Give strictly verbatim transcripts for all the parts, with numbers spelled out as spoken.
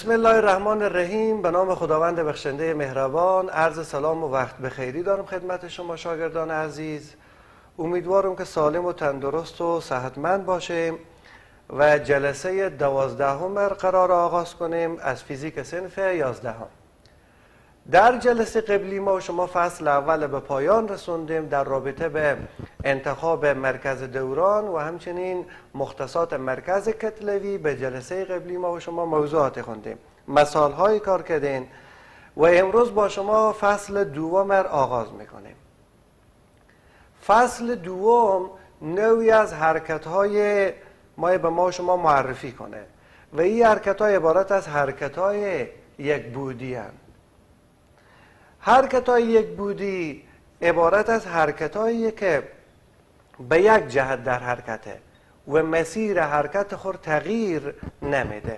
بسم الله الرحمن الرحیم. به نام خداوند بخشنده مهربان. عرض سلام و وقت بخیری دارم خدمت شما شاگردان عزیز. امیدوارم که سالم و تندرست و صحتمند باشیم و جلسه دوازدهم قرار آغاز کنیم از فیزیک صنف یازدهم. در جلسه قبلی ما و شما فصل اول به پایان رسوندیم در رابطه به انتخاب مرکز دوران و همچنین مختصات مرکز کتلوی. به جلسه قبلی ما و شما موضوعات خوندیم، مثال های کار کردین و امروز با شما فصل دوم را آغاز میکنیم. فصل دوم نوعی از حرکت های ما به ما و شما معرفی کنه و این حرکت های عبارت از حرکت های یک بودی هستند. حرکت های یک بودی عبارت از حرکت هایی که به یک جهت در حرکته و مسیر حرکت خود تغییر نمیده.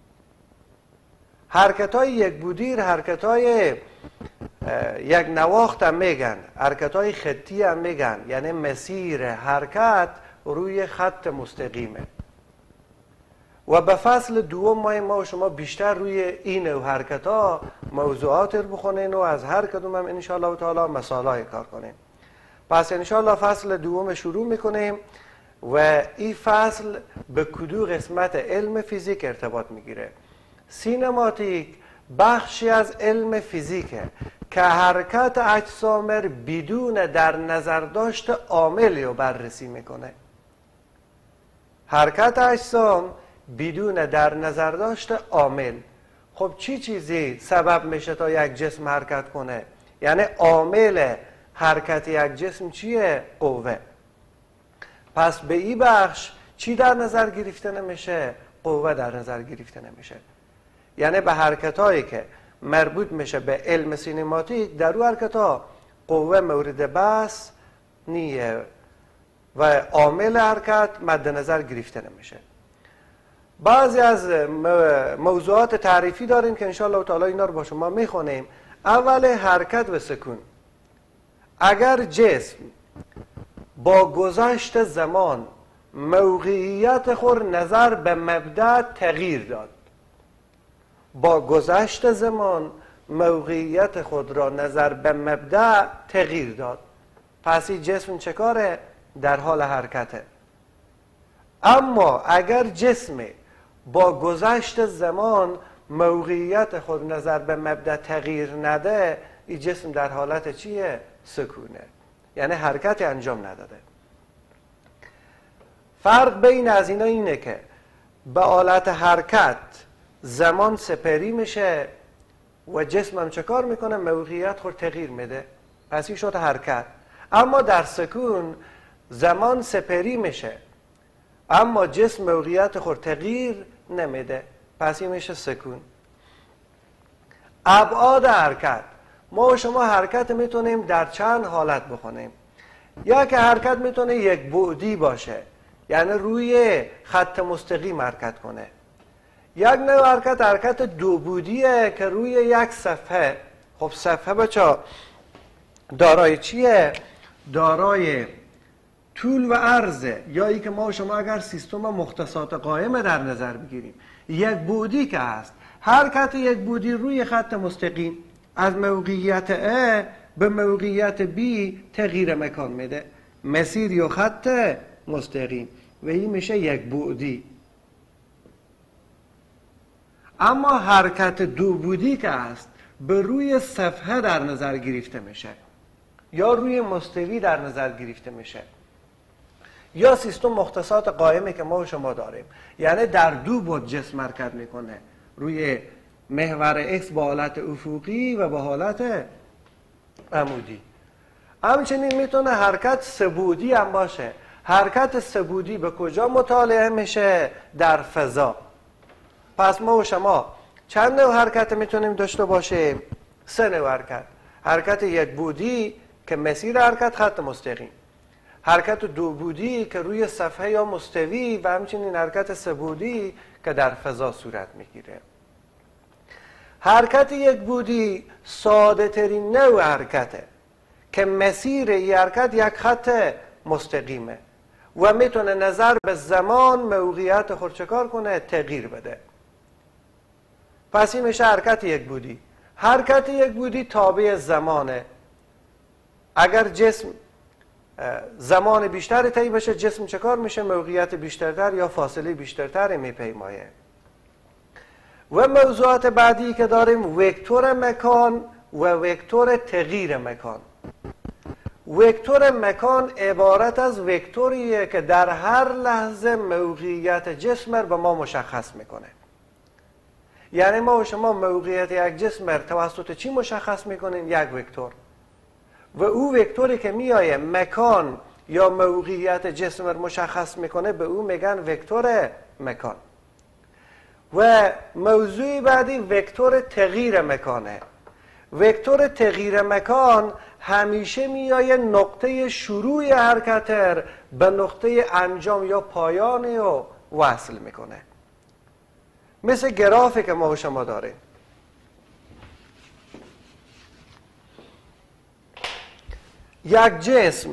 حرکت های یک بودی حرکت های یک نواخت هم میگن، حرکت های خطی هم میگن، یعنی مسیر حرکت روی خط مستقیمه. و به فصل دوم ما ما و شما بیشتر روی این نوع حرکت ها موضوعات رو بخونین و از هر کدوم هم انشاءالله تعالی مثالای کار کنیم. پس انشاءالله فصل دوم شروع میکنیم و این فصل به کدوم قسمت علم فیزیک ارتباط میگیره؟ سینماتیک بخشی از علم فیزیکه که حرکت اجسام بدون در نظر داشت عاملی رو بررسی میکنه. حرکت اجسام بدون در نظر داشت عامل. خب چی چیزی سبب میشه تا یک جسم حرکت کنه؟ یعنی عامل حرکت یک جسم چیه؟ قوه. پس به این بخش چی در نظر گرفته نمیشه؟ قوه در نظر گرفته نمیشه. یعنی به حرکت هایی که مربوط میشه به علم سینماتیک، در اون حرکت ها قوه مورد بحث نیه و عامل حرکت مد نظر گرفته نمیشه. بعضی از موضوعات تعریفی داریم که انشاءالله تعالی اینا رو با شما میخونیم. اول حرکت و سکون. اگر جسم با گذشت زمان موقعیت خود نظر به مبدأ تغییر داد، با گذشت زمان موقعیت خود را نظر به مبدأ تغییر داد، پس این جسم چه کاره؟ در حال حرکته. اما اگر جسم با گذشت زمان موقعیت خود نظر به مبدأ تغییر نده، این جسم در حالت چیه؟ سکونه، یعنی حرکت انجام نداده. فرق بین از اینا اینه که به حالت حرکت زمان سپری میشه و جسم هم چه کار میکنه؟ موقعیت خود تغییر میده، پس این شد حرکت. اما در سکون زمان سپری میشه اما جسم موقعیت خود تغییر نمیده، پس این میشه سکون. ابعاد حرکت. ما و شما حرکت میتونیم در چند حالت بخونیم. یک حرکت میتونه یک بعدی باشه، یعنی روی خط مستقیم حرکت کنه. یک نوع حرکت حرکت دو بعدیه که روی یک صفحه. خب صفحه بچا دارای چیه؟ دارای طول و عرضه، یا ای که ما و شما اگر سیستم مختصات قائمه در نظر بگیریم، یک بعدی که هست. حرکت یک بعدی روی خط مستقیم از موقعیت A به موقعیت B تغییر مکان میده، مسیر یا خط مستقیم، و این میشه یک بعدی. اما حرکت دو بعدی که هست به روی صفحه در نظر گرفته میشه یا روی مستوی در نظر گرفته میشه، یا سیستم مختصات قائمه که ما و شما داریم، یعنی در دو بعد جسم حرکت میکنه، روی محور X با حالت افقی و با حالت عمودی. همچنین میتونه حرکت سه بعدی هم باشه. حرکت سه بعدی به کجا مطالعه میشه؟ در فضا. پس ما و شما چند نوع حرکت میتونیم داشته باشیم؟ سه نوع حرکت. حرکت یک بعدی که مسیر حرکت خط مستقیم، حرکت دو بعدی که روی صفحه یا مستوی، و همچنین حرکت سه بعدی که در فضا صورت میگیره. حرکت یک بعدی ساده ترین نوع حرکته که مسیر این حرکت یک خط مستقیمه و میتونه نظر به زمان موقعیت خود چکار کنه؟ تغییر بده. پس این میشه حرکت یک بودی. حرکت یک بودی تابع زمانه. اگر جسم زمان بیشتری طی بشه، جسم چه کار میشه؟ موقعیت بیشترتر یا فاصله بیشترتر میپیمایه. و موضوعات بعدی که داریم وکتور مکان و وکتور تغییر مکان. وکتور مکان عبارت از وکتوریه که در هر لحظه موقعیت جسم را به ما مشخص میکنه. یعنی ما و شما موقعیت یک جسم را توسط چی مشخص میکنیم؟ یک وکتور. و او وکتوری که میایه مکان یا موقعیت جسم را مشخص میکنه به او میگن وکتور مکان. و موضوع بعدی وکتور تغییر مکانه. وکتور تغییر مکان همیشه میایه نقطه شروع حرکت به نقطه انجام یا پایانی رو وصل میکنه. مثل گرافی که ما و شما داریم. یک جسم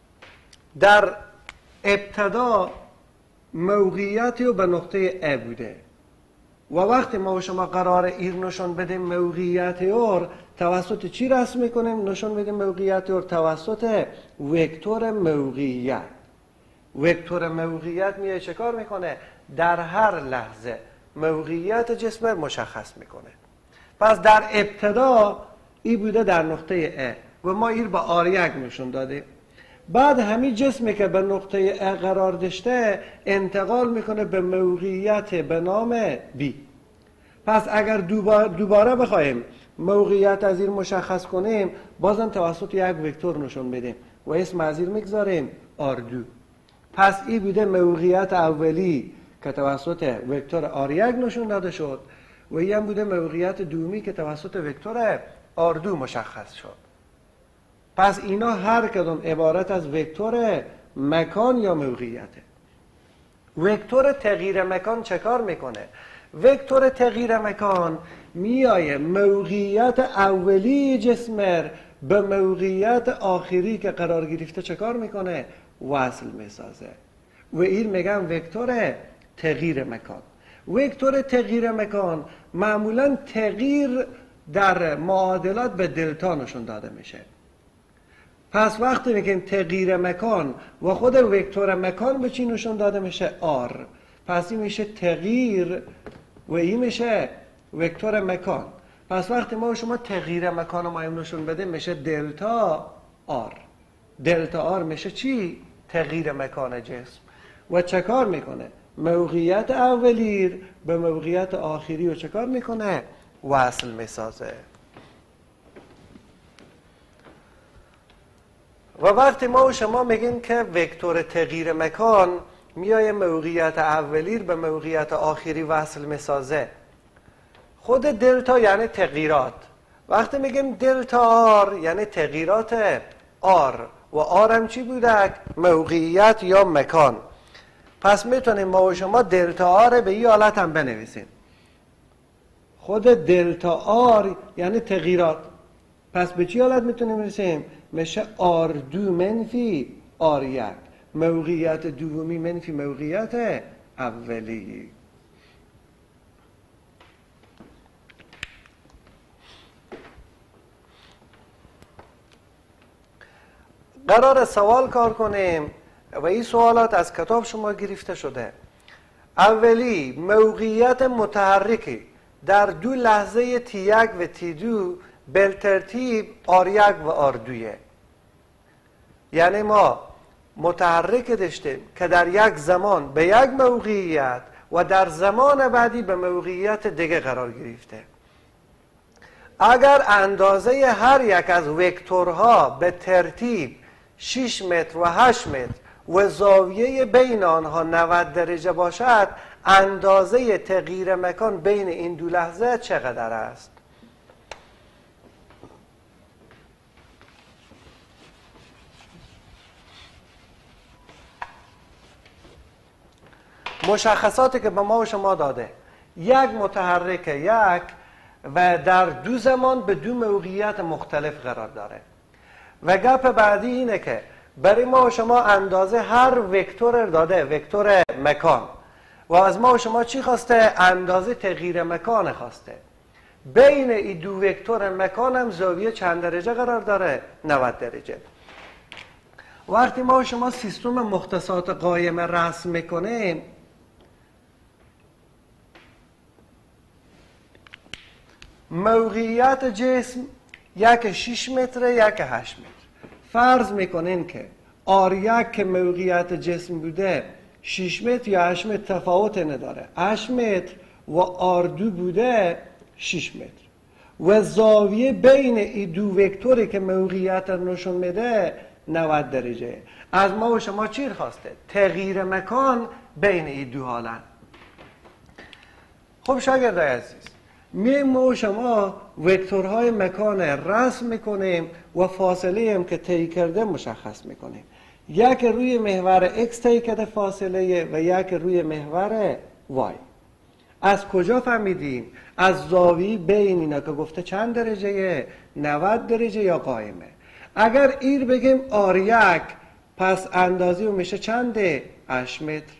در ابتدا موقعیتی رو به نقطه A بوده و وقتی ما و شما قرار ایر نشون بدیم موقعیت اور توسط چی رسم میکنیم؟ نشون بدیم موقعیت اور توسط وکتور موقعیت. وکتور موقعیت میاد چه کار میکنه؟ در هر لحظه موقعیت جسم مشخص میکنه. پس در ابتدا ای بوده در نقطه A و ما ایر با آر یک نشون دادیم. بعد همین جسمی که به نقطه A قرار داشته انتقال میکنه به موقعیت به نام B. پس اگر دوباره, دوباره بخوایم موقعیت از این مشخص کنیم بازم توسط یک وکتور نشون بدیم و اسم از این میگذاریم آر دو. پس این بوده موقعیت اولی که توسط وکتور آر یک نشون داده شد و این هم بوده موقعیت دومی که توسط وکتور آر دو مشخص شد. پس اینا هر کدوم عبارت از وکتور مکان یا موقعیته. وکتور تغییر مکان چه کار میکنه؟ وکتور تغییر مکان میایه موقعیت اولی جسم به موقعیت آخری که قرار گرفته چه کار میکنه؟ وصل میسازه و این میگن وکتور تغییر مکان. وکتور تغییر مکان معمولا تغییر در معادلات به دلتا نشون داده میشه. پس وقتی میگیم تغییر مکان و خود وکتور مکان به چی نشون داده میشه؟ آر. پس این میشه تغییر و این میشه وکتور مکان. پس وقتی ما شما تغییر مکان رو ما نشون بده میشه دلتا آر. دلتا آر میشه چی؟ تغییر مکان جسم. و چه کار میکنه؟ موقعیت اولی به موقعیت آخری رو چه کار میکنه؟ وصل میسازه. و وقتی ما و شما میگیم که وکتور تغییر مکان میایه موقعیت اولی به موقعیت آخری وصل میسازه، خود دلتا یعنی تغییرات. وقتی میگیم دلتا آر یعنی تغییرات آر و آر هم چی بوده؟ موقعیت یا مکان. پس میتونیم ما و شما دلتا آر به این حالت هم بنویسیم. خود دلتا آر یعنی تغییرات. پس به چی حالت میتونیم بنویسیم؟ میشه آر دو منفی آر یک. موقعیت دومی منفی موقعیت اولی. قرار سوال کار کنیم و این سوالات از کتاب شما گرفته شده. اولی موقعیت متحرکی در دو لحظه تی یک و تی دو بالترتیب آر یک و آر دویه. یعنی ما متحرک داشتیم که در یک زمان به یک موقعیت و در زمان بعدی به موقعیت دیگه قرار گرفته. اگر اندازه هر یک از وکتورها به ترتیب شش متر و هشت متر و زاویه بین آنها نود درجه باشد، اندازه تغییر مکان بین این دو لحظه چقدر است؟ مشخصاتی که به ما و شما داده، یک متحرک یک و در دو زمان به دو موقعیت مختلف قرار داره. و گپ بعدی اینه که برای ما و شما اندازه هر وکتور داده، وکتور مکان، و از ما و شما چی خواسته؟ اندازه تغییر مکان خواسته. بین این دو وکتور مکان هم زاویه چند درجه قرار داره؟ نود درجه. وقتی ما و شما سیستم مختصات قائمه رسم میکنیم، موقعیت جسم یک شش متر یک هشت متر. فرض میکنین که آر یک که موقعیت جسم بوده شش متر یا هشت متر تفاوت نداره، هشت متر، و آر دو بوده شش متر، و زاویه بین این دو وکتوری که موقعیت رو نشون میده نود درجه. از ما و شما چی خواسته؟ تغییر مکان بین این دو حالت. خب شاگردای عزیز، می ما و شما وکتورهای مکان رسم میکنیم و فاصله هم که طی کرده مشخص میکنیم. یک روی محور x طی کرده فاصله و یک روی محور y. از کجا فهمیدیم؟ از زاویه بین اینا که گفته چند درجه؟ نود درجه یا قائمه. اگر ایر بگیم آر یک، پس اندازه میشه چنده؟ هشت متر.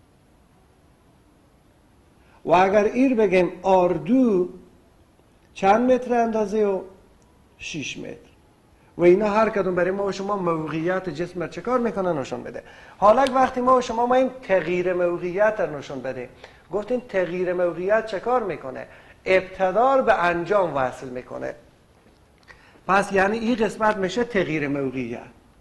و اگر ایر بگیم آر دو، چند متر اندازه؟ و شش متر. و اینا هر کدوم برای ما و شما موقعیت جسم رو چه کار میکنه؟ نشون بده. حالا وقتی ما و شما ما این تغییر موقعیت رو نشون بده، گفتیم تغییر موقعیت چه کار میکنه؟ ابتدا به انجام وصل میکنه. پس یعنی این قسمت میشه تغییر موقعیت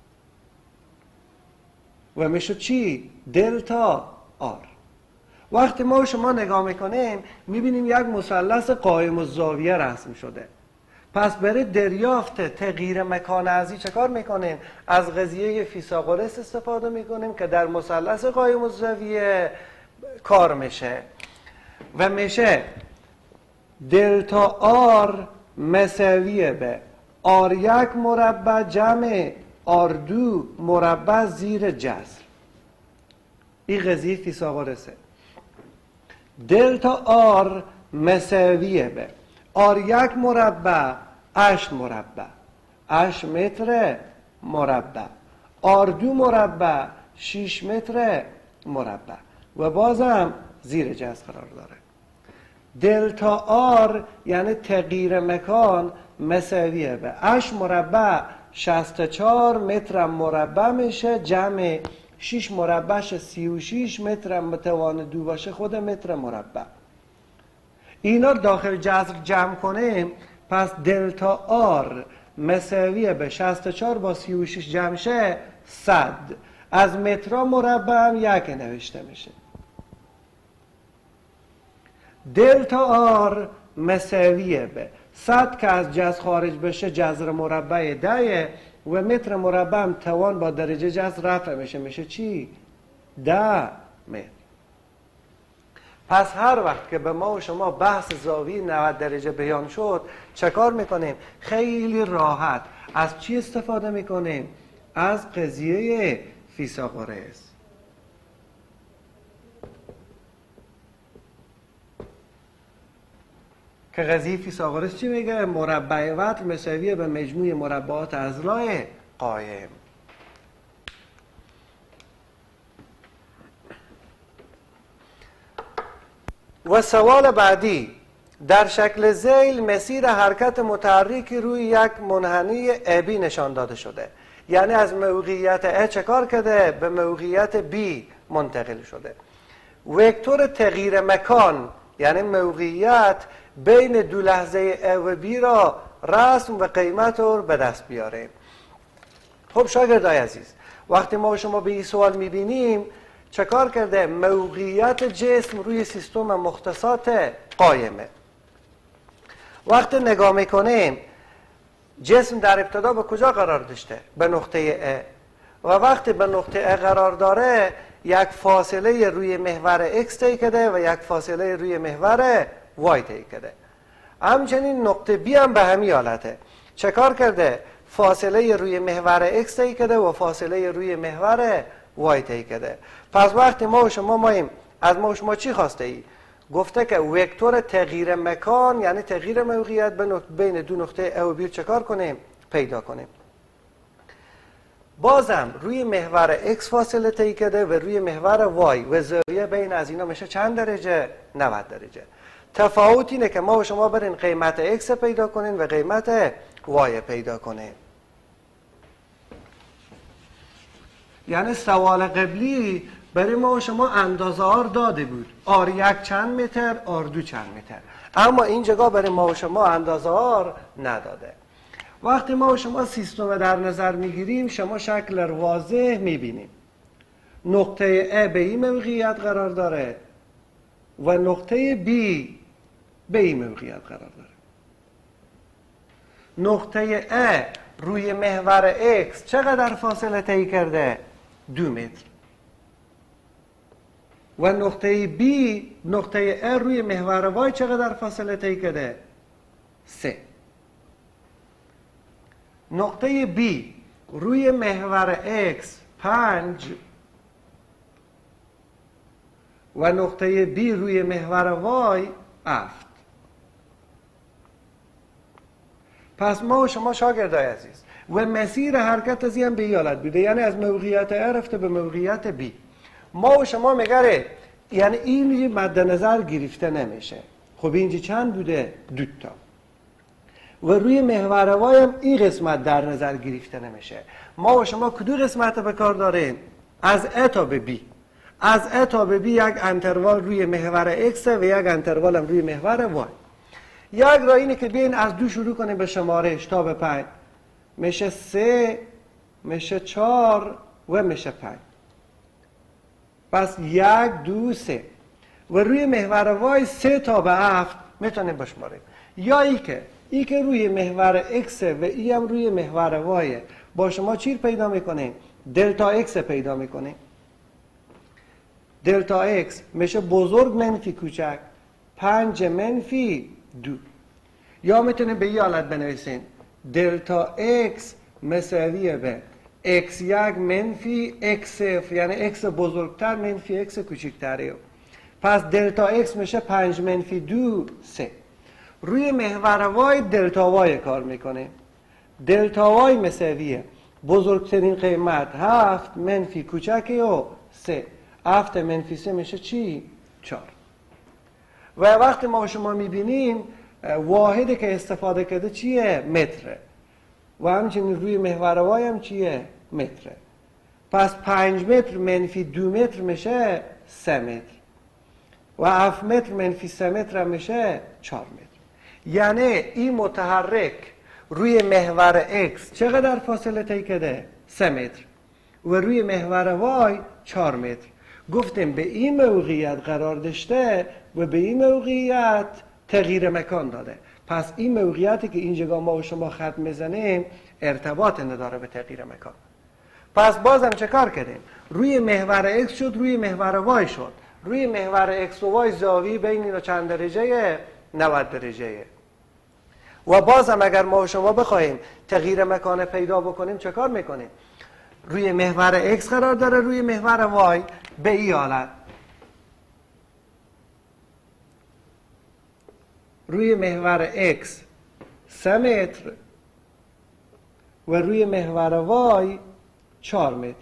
و میشه چی؟ دلتا آر. وقتی ما و شما نگاه میکنیم میبینیم یک مثلث قائم الزاویه رسم شده. پس برای دریافت تغییر مکان ازی چه کار میکنیم؟ از قضیه فیثاغورس استفاده میکنیم که در مثلث قائم الزاویه کار میشه و میشه دلتا آر مساویه به آر یک مربع جمع آر دو مربع زیر جذر. این قضیه فیثاغورسه. دلتا آر مساویه به آر یک مربع هشت مربع هشت متر مربع، آر دو مربع شش متر مربع و بازم زیر جذر قرار داره. دلتا آر یعنی تغییر مکان مساویه به هشت مربع شصت و چهار متر مربع میشه جمع شش مربعش سی و شش متر متوان دو باشه خود متر مربع. اینا داخل جذر جمع کنیم، پس دلتا آر مساویه به شصت و چهار با سی و شش جمع شه صد. از متر مربع هم یک نوشته میشه. دلتا آر مساویه به صد که از جذر خارج بشه جذر مربع ده و متر مربع هم توان با درجه جذر رفع میشه، میشه چی؟ ده متر. پس هر وقت که به ما و شما بحث زاویه نود درجه بیان شد چه کار میکنیم؟ خیلی راحت از چی استفاده میکنیم؟ از قضیه فیثاغورس. که قضیه فیثاغورس چی میگه؟ مربع وتر مساویه به مجموع مربعات اضلاع قائم. و سوال بعدی، در شکل ذیل مسیر حرکت متحرکی روی یک منحنی ابی نشان داده شده. یعنی از موقعیت A چه کار کرده؟ به موقعیت B منتقل شده. وکتور تغییر مکان یعنی موقعیت بین دو لحظه A و B را رسم و قیمت رو به دست بیاره. خب شاگردای عزیز، وقتی ما شما به این سوال میبینیم چه کار کرده؟ موقعیت جسم روی سیستم مختصات قائمه. وقتی نگاه میکنیم جسم در ابتدا به کجا قرار داشته؟ به نقطه A. و وقتی به نقطه A قرار داره یک فاصله روی محور X طی کرده و یک فاصله روی محور Y طی کرده. همچنین نقطه B هم به همین حالته. چه کار کرده؟ فاصله روی محور X طی کرده و فاصله روی محور Y طی کرده. پس وقتی ما و شما ماییم از ما و شما چی خواسته ای؟ گفته که وکتور تغییر مکان یعنی تغییر موقعیت بین دو نقطه A و B چه کار کنیم؟ پیدا کنیم. بازم روی محور X فاصله طی کرده و روی محور Y و زاویه زاویه بین از اینا میشه چند درجه؟ نود درجه. تفاوت اینه که ما و شما برین قیمت x پیدا کنین و قیمت y پیدا کنین. یعنی سوال قبلی برای ما و شما اندازه آر داده بود، آر یک چند متر، آر دو چند متر، اما این جگاه برای ما و شما اندازه آر نداده. وقتی ما و شما سیستم در نظر میگیریم شما شکل واضح میبینیم. نقطه A به این موقعیت قرار داره و نقطه B به این موقعیت قرار داره. نقطه A روی محور X چقدر فاصله طی کرده؟ دو متر. و نقطه B، نقطه A روی محور Y چقدر فاصله طی کرده؟ سه. نقطه B روی محور X پنج و نقطه B روی محور Y هفت. پس ما و شما شاگردای عزیز و مسیر حرکت از این به این حالت بوده، یعنی از موقعیت A رفته به موقعیت B. ما و شما میگره یعنی این مد نظر گرفته نمیشه. خب اینجا چند بوده؟ دو تا. و روی محور وای هم این قسمت در نظر گرفته نمیشه. ما و شما کدو قسمت به کار داریم؟ از A تا به B. از A تا به B یک انتروال روی محور X و یک انتروال هم روی محور Y. یک راه اینه که بیاین از دو شروع کنیم به شمارش تا به پنج. میشه سه، میشه چهار و میشه پنج. پس یک، دو، سه. و روی محور وای سه تا به هفت میتونیم بشماریم. یا ای که ای که روی محور X و ای هم روی محور وای، با شما چی پیدا میکنیم؟ دلتا X پیدا میکنیم. دلتا X میشه بزرگ منفی کوچک پنج منفی دو. یا میتونیم به این حالت بنویسین دلتا X مساویه به X یک منفی X صفر، یعنی X بزرگتر منفی X کوچکتره. پس دلتا X میشه پنج منفی دو سه. روی محور Y دلتا Y کار میکنه. دلتا Y مساویه بزرگترین قیمت هفت منفی کوچکی و سه. هفت منفی سه میشه چی؟ چهار. و وقتی ما شما میبینیم واحدی که استفاده کرده چیه؟ متره. و همچنین روی محور وای هم چیه؟ متره. پس پنج متر منفی دو متر میشه سه متر. و هفت متر منفی سه متر هم میشه چهار متر. یعنی این متحرک روی محور X چقدر فاصله طی کرده؟ سه متر. و روی محور وای چهار متر. گفتیم به این موقعیت قرار داشته و به این موقعیت تغییر مکان داده. پس این موقعیتی که این جگاه ما و شما خط میزنیم ارتباط نداره به تغییر مکان. پس بازم چه کار کردیم؟ روی محور X شد، روی محور Y شد. روی محور X و Y زاویه بین اینا چند درجه؟ نود درجه. و بازم اگر ما و شما بخوایم تغییر مکان پیدا بکنیم چه کار میکنیم؟ روی محور X قرار داره، روی محور Y به این حالت. روی محور X سه متر و روی محور Y چهار متر.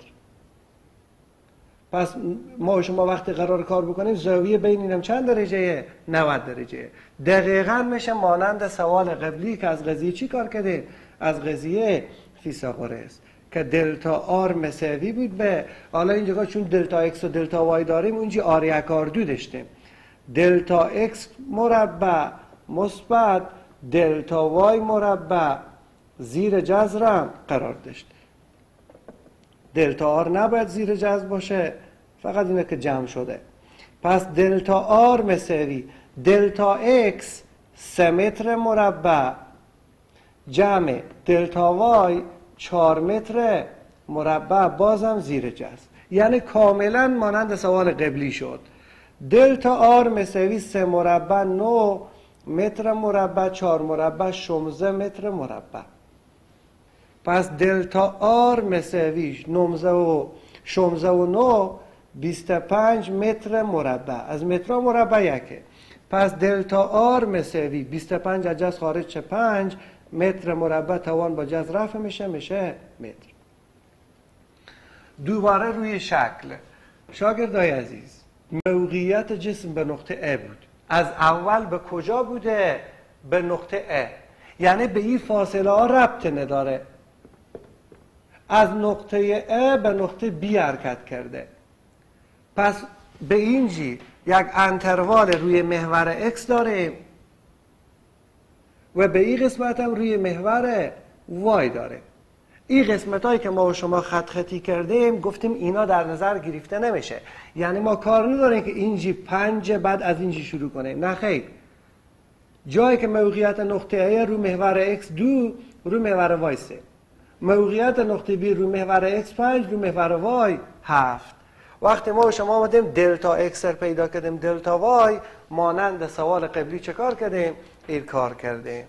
پس ما و شما وقتی قرار کار بکنیم زاویه بین اینم چند درجه؟ نود درجه. دقیقاً میشه مانند سوال قبلی که از قضیه چی کار کرده؟ از قضیه فیثاغورس که دلتا آر مساوی بود به، حالا اینجا چون دلتا اکس و دلتا وای داریم اونجا آر یک آر دو داشتیم. دلتا اکس مربع مثبت دلتا وای مربع زیر جذر قرار داشت. دلتا آر نباید زیر جذر باشه، فقط اینه که جمع شده. پس دلتا آر مساوی دلتا اکس سه متر مربع جمع دلتا وای چهار متر مربع بازم زیر جذر. یعنی کاملا مانند سوال قبلی شد. دلتا آر مساوی سه مربع نه متر مربع چهار مربع شانزده متر مربع. پس دلتا آر مساوی نوزده و شانزده و نه بیست و پنج متر مربع. از متر مربع یکه. پس دلتا آر مساوی بیست و پنج از جذر خارج چه پنج متر مربع توان با جذر رفع میشه میشه متر. دوباره روی شکل شاگردای عزیز موقعیت جسم به نقطه A بود. از اول به کجا بوده؟ به نقطه A. یعنی به این فاصله ها ربط نداره. از نقطه A به نقطه B حرکت کرده. پس به اینجی یک انتروال روی محور X داریم و به این قسمت هم روی محور Y داره. این قسمت هایی که ما و شما خط خطی کردیم گفتیم اینا در نظر گرفته نمیشه. یعنی ما کار نداریم که اینجی پنج بعد از اینجی شروع کنیم. نه خیر. جایی که موقعیت نقطه A رو محور X دو رو محور Y سه، موقعیت نقطه B رو محور X پنج رو محور Y هفت. وقتی ما و شما آمدیم دلتا X رو پیدا کردیم دلتا Y، مانند سوال قبلی چه کار کردیم؟ این کار کردیم.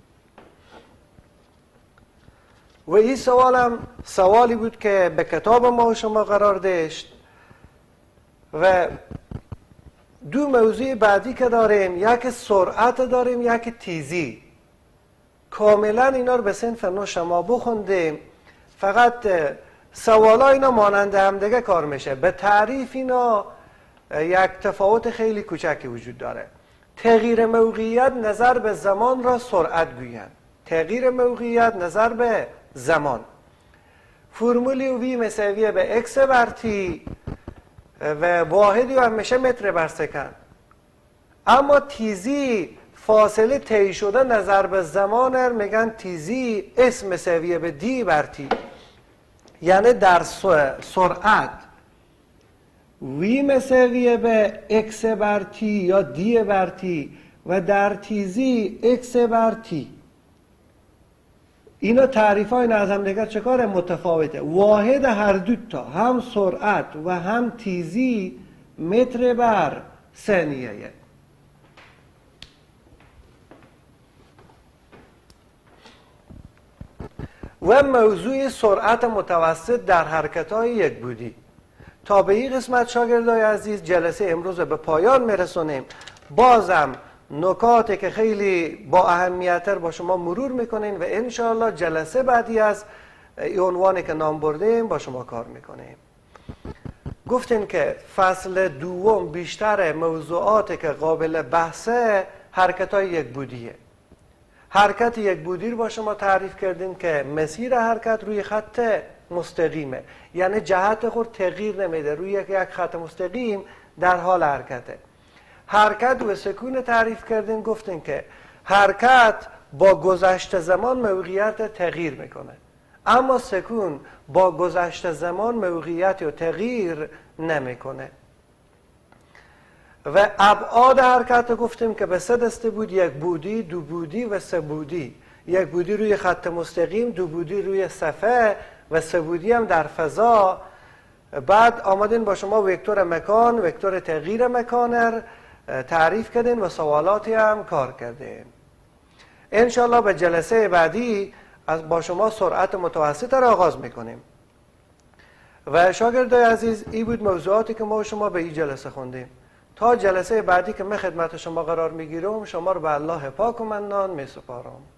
و این سوال هم سوالی بود که به کتاب ما و شما قرار داشت. و دو موضوع بعدی که داریم، یک سرعت داریم، یک تیزی. کاملا اینا رو به صنف نو شما بخوندیم. فقط سوالا اینا مانند هم دیگه کار میشه. به تعریف اینا یک تفاوت خیلی کوچکی وجود داره. تغییر موقعیت نظر به زمان را سرعت گویند. تغییر موقعیت نظر به زمان. فرمولی وی مساویه به x بر t و واحدی هم میشه متر بر سکند. اما تیزی فاصله طی شده نظر به زمان میگن تیزی s مساویه به d بر t. یعنی در سرعت وی مساویه به x بر t یا d بر t و در تیزی x بر t. اینا تعریف های از هم دیگر چه کاره؟ متفاوته. واحد هر دو تا هم سرعت و هم تیزی متر بر ثانیه. و موضوع سرعت متوسط در حرکت های یک بودی. تا به این قسمت شاگردای عزیز جلسه امروز به پایان میرسونیم. بازم نکاتی که خیلی با اهمیتر با شما مرور میکنین و انشاءالله جلسه بعدی از این عنوانی که نام بردیم با شما کار میکنیم. گفتین که فصل دوم بیشتر موضوعاتی که قابل بحثه حرکت های یک بودیه. حرکت یک بودی رو با شما تعریف کردیم که مسیر حرکت روی خط مستقیمه، یعنی جهت خود تغییر نمیده، روی یک خط مستقیم در حال حرکته. حرکت و سکون تعریف کردیم، گفتیم که حرکت با گذشت زمان موقعیت تغییر میکنه، اما سکون با گذشت زمان موقعیت و تغییر نمیکنه. و ابعاد حرکت گفتیم که به سه دسته بود: یک بودی، دو بودی و سه بودی. یک بودی روی خط مستقیم، دو بودی روی صفحه و سه بودی هم در فضا. بعد آمدین با شما وکتور مکان، وکتور تغییر مکان تعریف کردین و سوالاتی هم کار کردین. انشالله به جلسه بعدی از با شما سرعت متوسط را آغاز میکنیم. و شاگردای عزیز، این بود موضوعاتی که ما شما به این جلسه خوندیم. تا جلسه بعدی که من خدمت شما قرار میگیرم، شما رو به الله پاک و منان میسپارم.